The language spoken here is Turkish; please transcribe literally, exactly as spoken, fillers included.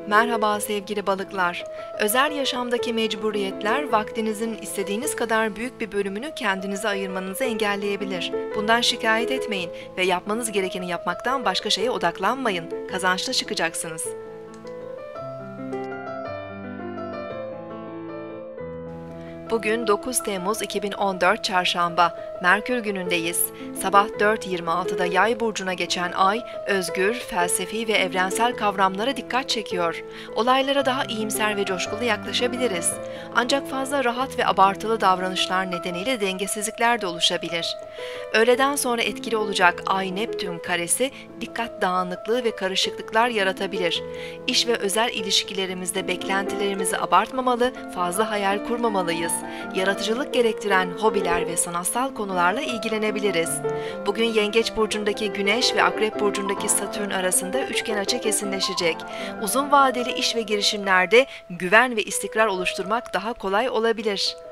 Merhaba sevgili balıklar. Özel yaşamdaki mecburiyetler vaktinizin istediğiniz kadar büyük bir bölümünü kendinize ayırmanızı engelleyebilir. Bundan şikayet etmeyin ve yapmanız gerekeni yapmaktan başka şeye odaklanmayın. Kazançlı çıkacaksınız. Bugün dokuz Temmuz iki bin on dört Çarşamba, Merkür günündeyiz. Sabah dört yirmi altıda Yay burcuna geçen ay, özgür, felsefi ve evrensel kavramlara dikkat çekiyor. Olaylara daha iyimser ve coşkulu yaklaşabiliriz. Ancak fazla rahat ve abartılı davranışlar nedeniyle dengesizlikler de oluşabilir. Öğleden sonra etkili olacak Ay-Neptün karesi, dikkat dağınıklığı ve karışıklıklar yaratabilir. İş ve özel ilişkilerimizde beklentilerimizi abartmamalı, fazla hayal kurmamalıyız. Yaratıcılık gerektiren hobiler ve sanatsal konularla ilgilenebiliriz. Bugün Yengeç burcundaki Güneş ve Akrep burcundaki Satürn arasında üçgen açı kesinleşecek. Uzun vadeli iş ve girişimlerde güven ve istikrar oluşturmak daha kolay olabilir.